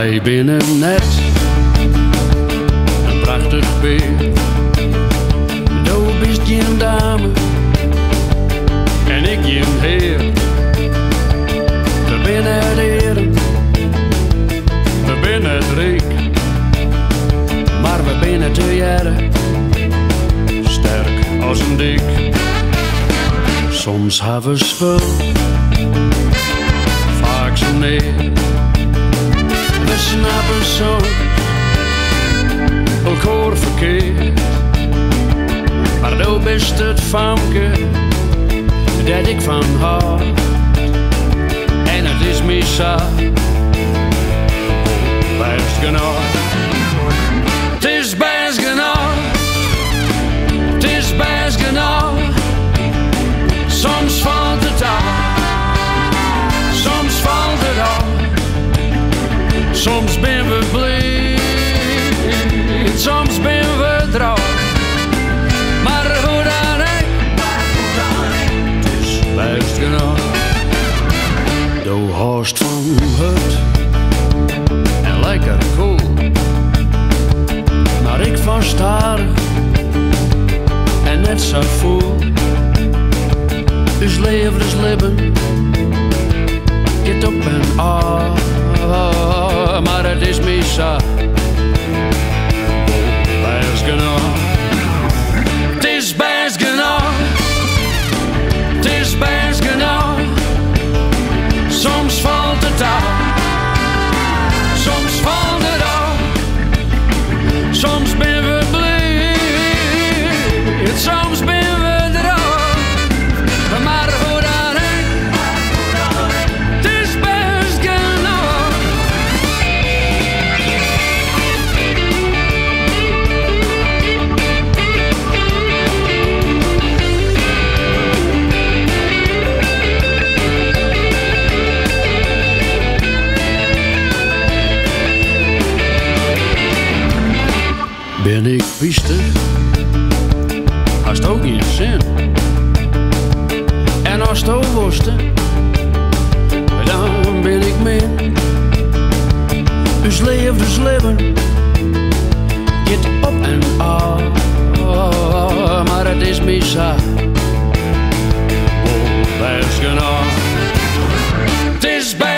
Wij binnen net een prachtig beer. Du bist geen dame en ik geen heer. We binnen het heren, we binnen het rijk, maar we binnen te jaren sterk als een dik. Soms hebben we spul, vaak zo neer. We snappen soms elkaar verkeerd, maar du bist het famke dat ik van hou. En het is me zo, best genoeg. Het is best genoeg, het is best genoeg. Soms valt het af, soms valt het af. Soms ben we blij, soms ben we droog. Maar hoe dan ook, het is best genoeg. Du hast van hut en lekker cool, maar ik van starig en net zo voel. Dus leven is leven, get op en af, maar het is me zo, best genoeg. Het is best genoeg, het is best genoeg. Soms valt het af, soms valt het af. Soms ben we blij, soms ben we droog. Maar hoe dan ook, het is best genoeg. Ben ik biestig, hast ook geen zin. En als het worsten, dan ben ik min. Dus leven, get op en af, maar het is me zo, best genoeg. Het is best